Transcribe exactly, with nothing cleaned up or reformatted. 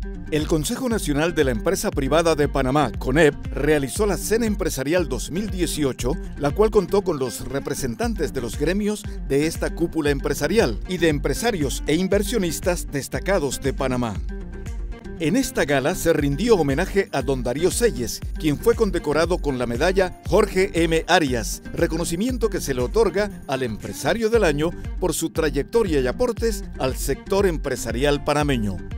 El Consejo Nacional de la Empresa Privada de Panamá, CONEP, realizó la Cena Empresarial dos mil dieciocho, la cual contó con los representantes de los gremios de esta cúpula empresarial y de empresarios e inversionistas destacados de Panamá. En esta gala se rindió homenaje a don Darío Selles, quien fue condecorado con la medalla Jorge M. Arias, reconocimiento que se le otorga al empresario del año por su trayectoria y aportes al sector empresarial panameño.